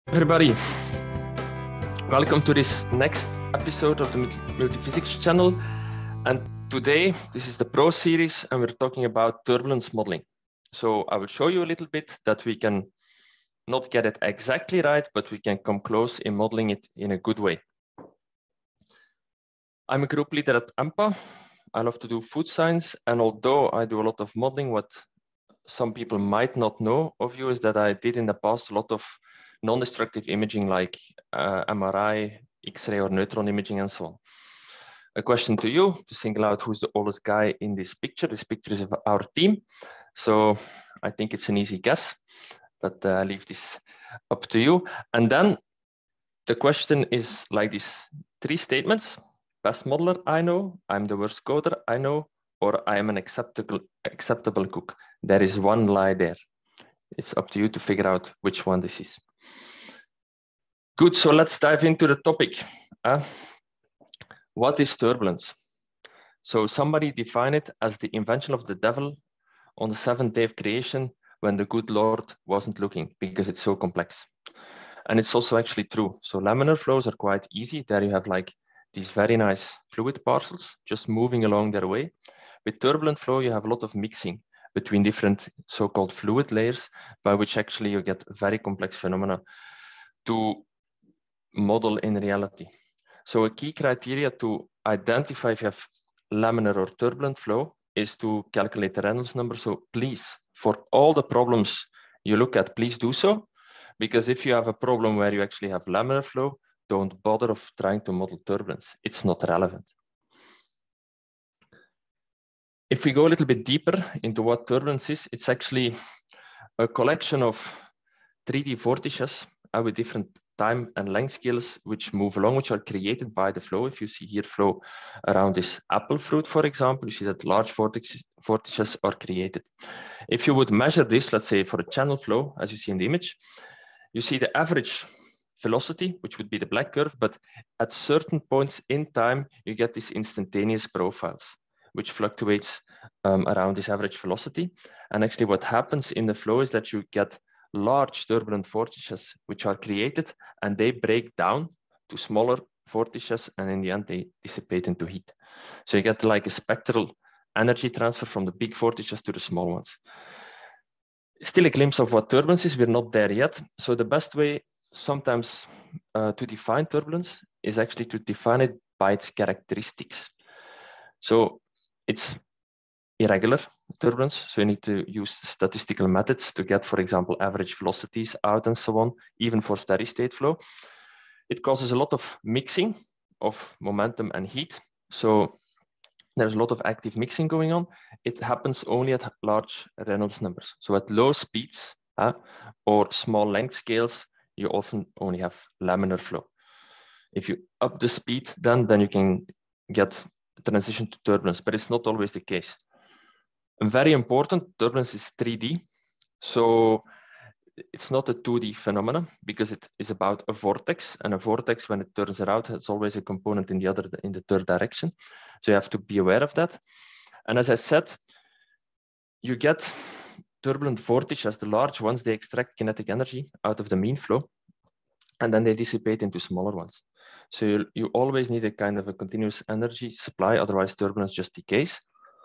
Everybody, welcome to this next episode of the Multiphysics channel. And today, this is the Pro series, and we're talking about turbulence modeling. So I will show you a little bit that we can not get it exactly right, but we can come close in modeling it in a good way. I'm a group leader at AMPA. I love to do food science. And although I do a lot of modeling, what some people might not know of you is that I did in the past a lot of non-destructive imaging like MRI, X-ray or neutron imaging and so on. A question to you to single out who's the oldest guy in this picture. This picture is of our team. So I think it's an easy guess, but I leave this up to you. And then the question is like these three statements. Best modeler, I know. I'm the worst coder, I know. Or I am an acceptable cook. There is one lie there. It's up to you to figure out which one this is. Good, so let's dive into the topic. What is turbulence? So somebody defined it as the invention of the devil on the seventh day of creation when the good Lord wasn't looking because it's so complex. And it's also actually true. So laminar flows are quite easy. There you have like these very nice fluid parcels just moving along their way. With turbulent flow, you have a lot of mixing between different so-called fluid layers, by which actually you get very complex phenomena to model in reality. So a key criteria to identify if you have laminar or turbulent flow is to calculate the Reynolds number. So please, for all the problems you look at, please do so. Because if you have a problem where you actually have laminar flow, don't bother of trying to model turbulence. It's not relevant. If we go a little bit deeper into what turbulence is, it's actually a collection of 3D vortices with different time and length scales which move along, which are created by the flow. If you see here flow around this apple fruit, for example, you see that large vortices are created. If you would measure this, let's say for a channel flow, as you see in the image, you see the average velocity, which would be the black curve, but at certain points in time, you get these instantaneous profiles, which fluctuates around this average velocity. And actually what happens in the flow is that you get large turbulent vortices, which are created, and they break down to smaller vortices, and in the end, they dissipate into heat. So you get like a spectral energy transfer from the big vortices to the small ones. Still a glimpse of what turbulence is, we're not there yet. So the best way sometimes to define turbulence is actually to define it by its characteristics. So it's irregular turbulence, so you need to use statistical methods to get, for example, average velocities out and so on, even for steady state flow. It causes a lot of mixing of momentum and heat. So there's a lot of active mixing going on. It happens only at large Reynolds numbers. So at low speeds or small length scales, you often only have laminar flow. If you up the speed, then you can get transition to turbulence, but it's not always the case. And very important, turbulence is 3D. So it's not a 2D phenomenon because it is about a vortex, and a vortex, when it turns around, has always a component in the third direction. So you have to be aware of that. And as I said, you get turbulent vortices, the large ones, they extract kinetic energy out of the mean flow, and then they dissipate into smaller ones. So you always need a kind of a continuous energy supply, otherwise turbulence just decays.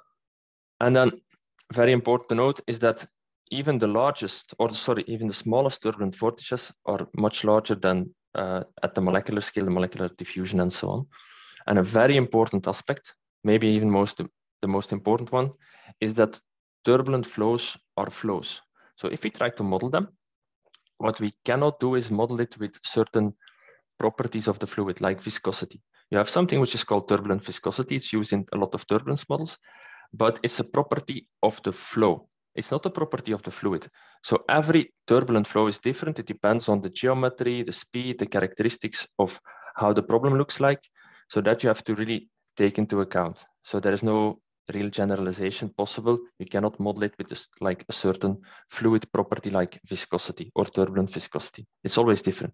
And then very important to note is that even the largest, even the smallest turbulent vortices are much larger than at the molecular scale, the molecular diffusion and so on. And a very important aspect, maybe even the most important one, is that turbulent flows are flows. So if we try to model them, what we cannot do is model it with certain properties of the fluid, like viscosity. You have something which is called turbulent viscosity. It's used in a lot of turbulence models, but it's a property of the flow. It's not a property of the fluid. So every turbulent flow is different. It depends on the geometry, the speed, the characteristics of how the problem looks like. So that you have to really take into account. So there is no real generalization possible. You cannot model it with like a certain fluid property like viscosity or turbulent viscosity. It's always different.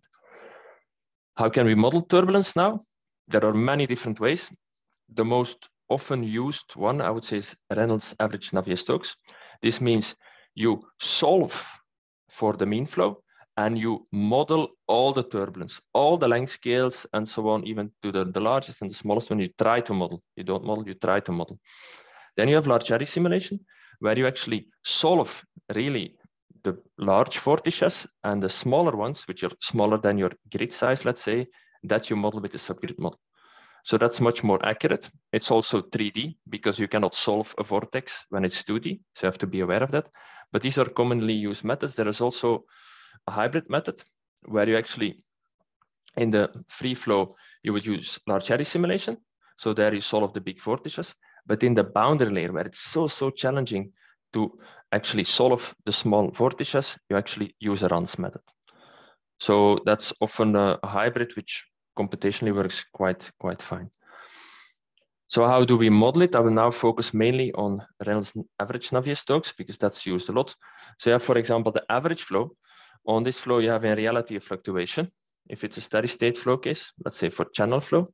How can we model turbulence now? There are many different ways. The most often used one, I would say, is Reynolds average Navier-Stokes. This means you solve for the mean flow and you model all the turbulence, all the length scales and so on, even to the largest and the smallest one. You try to model. You don't model, you try to model. Then you have large area simulation, where you actually solve really the large vortices and the smaller ones, which are smaller than your grid size, let's say, that you model with the subgrid model. So that's much more accurate. It's also 3D because you cannot solve a vortex when it's 2D. So you have to be aware of that. But these are commonly used methods. There is also a hybrid method where you actually, in the free flow, you would use large area simulation. So there you solve the big vortices. But in the boundary layer, where it's so challenging to actually solve the small vortices, you actually use a RANS method. So that's often a hybrid, which computationally works quite fine. So how do we model it? I will now focus mainly on Reynolds average Navier-Stokes because that's used a lot. So you have, for example, the average flow. On this flow, you have in reality a fluctuation. If it's a steady state flow case, let's say for channel flow.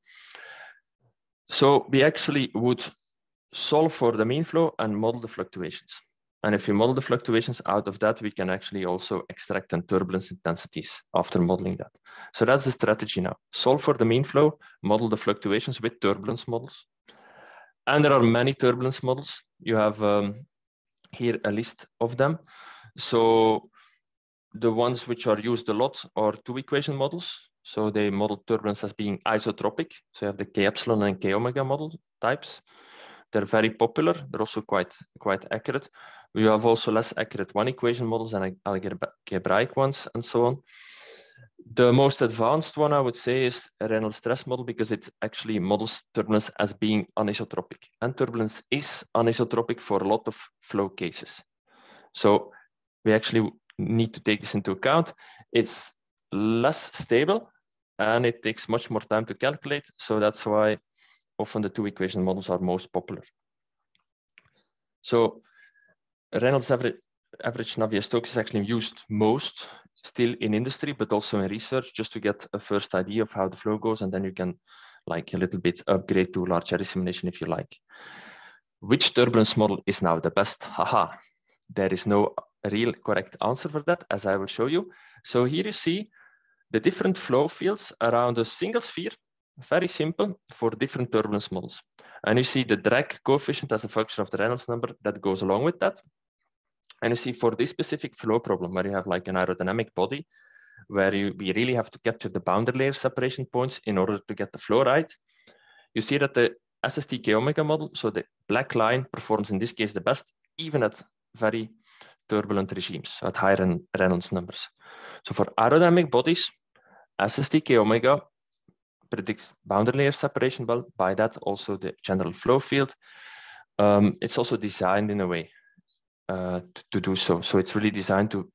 So we actually would solve for the mean flow and model the fluctuations. And if we model the fluctuations out of that, we can actually also extract the turbulence intensities after modeling that. So that's the strategy now. Solve for the mean flow, model the fluctuations with turbulence models. And there are many turbulence models. You have here a list of them. So the ones which are used a lot are two equation models. So they model turbulence as being isotropic. So you have the K epsilon and K omega model types. They're very popular. They're also quite accurate. We have also less accurate one equation models and algebraic ones and so on. The most advanced one I would say is a Reynolds stress model because it actually models turbulence as being anisotropic. And turbulence is anisotropic for a lot of flow cases. So we actually need to take this into account. It's less stable and it takes much more time to calculate. So that's why often the two equation models are most popular. So Reynolds average Navier-Stokes is actually used most still in industry, but also in research, just to get a first idea of how the flow goes. And then you can like a little bit upgrade to large area simulation if you like. Which turbulence model is now the best? Haha, there is no real correct answer for that, as I will show you. So here you see the different flow fields around a single sphere, very simple, for different turbulence models. And you see the drag coefficient as a function of the Reynolds number that goes along with that. And you see for this specific flow problem, where you have like an aerodynamic body, where we really have to capture the boundary layer separation points in order to get the flow right, you see that the SST K omega model, so the black line, performs in this case the best, even at very turbulent regimes, so at higher Reynolds numbers. So for aerodynamic bodies, SST K omega predicts boundary layer separation well, by that also the general flow field. It's also designed in a way to do so. So it's really designed to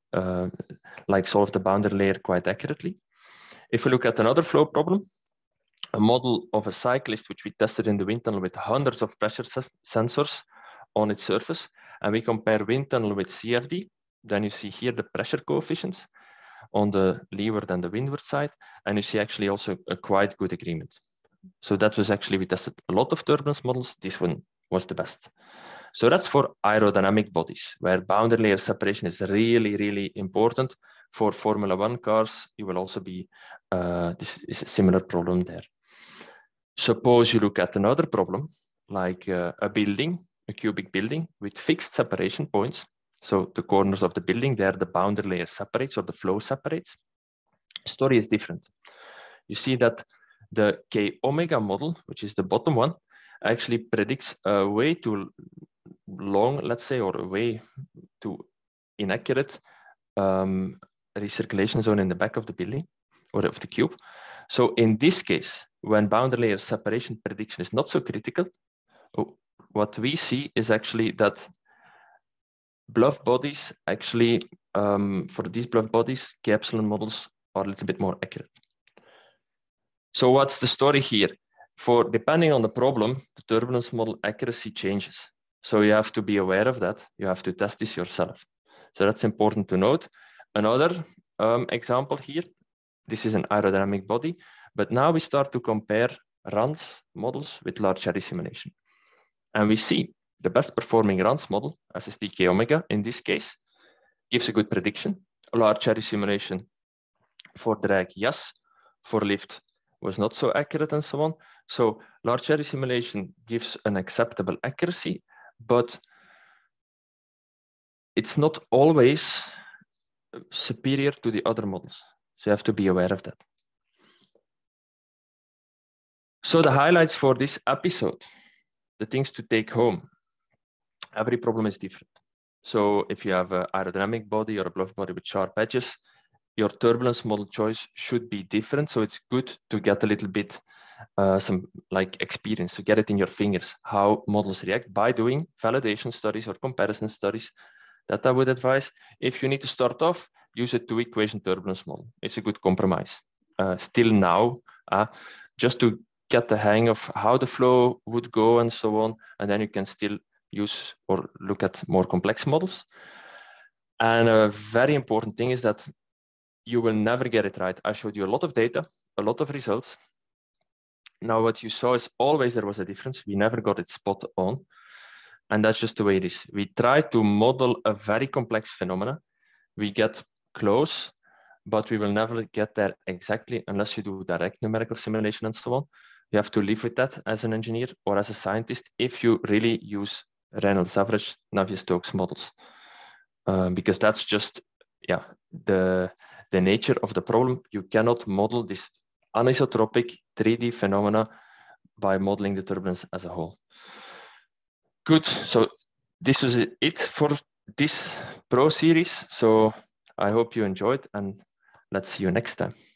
like solve the boundary layer quite accurately. If we look at another flow problem, a model of a cyclist, which we tested in the wind tunnel with hundreds of pressure sensors on its surface, and we compare wind tunnel with CFD, then you see here the pressure coefficients on the leeward and the windward side, and you see actually also a quite good agreement. So that was actually, we tested a lot of turbulence models. This one was the best. So that's for aerodynamic bodies, where boundary layer separation is really important. For Formula One cars, you will also be, this is a similar problem there. Suppose you look at another problem, like a building, a cubic building with fixed separation points. So the corners of the building, there the boundary layer separates or the flow separates. Story is different. You see that the K omega model, which is the bottom one, actually predicts a way too long, let's say, or a way too inaccurate recirculation zone in the back of the building or of the cube. So in this case, when boundary layer separation prediction is not so critical, what we see is actually that bluff bodies actually, for these bluff bodies, K epsilon models are a little bit more accurate. So what's the story here? For depending on the problem, the turbulence model accuracy changes. So you have to be aware of that. You have to test this yourself. So that's important to note. Another example here, this is an aerodynamic body, but now we start to compare RANS models with large area simulation. And we see the best performing RANS model, SST K omega in this case, gives a good prediction. large area simulation for drag, yes. For lift was not so accurate and so on. So large area simulation gives an acceptable accuracy, but it's not always superior to the other models. So you have to be aware of that. So the highlights for this episode, the things to take home. Every problem is different. So if you have an aerodynamic body or a bluff body with sharp edges, your turbulence model choice should be different. So it's good to get a little bit some like experience, to get it in your fingers, how models react by doing validation studies or comparison studies. That I would advise. If you need to start off, use a two-equation turbulence model. It's a good compromise. Still now, just to get the hang of how the flow would go and so on, and then you can still use or look at more complex models. And a very important thing is that you will never get it right. I showed you a lot of data, a lot of results. Now what you saw is always there was a difference. We never got it spot on. And that's just the way it is. We try to model a very complex phenomena. We get close, but we will never get there exactly unless you do direct numerical simulation and so on. You have to live with that as an engineer or as a scientist if you really use Reynolds average Navier-Stokes models. Because that's just the nature of the problem. You cannot model this anisotropic 3D phenomena by modeling the turbulence as a whole. Good, so this was it for this Pro series. So I hope you enjoyed, and let's see you next time.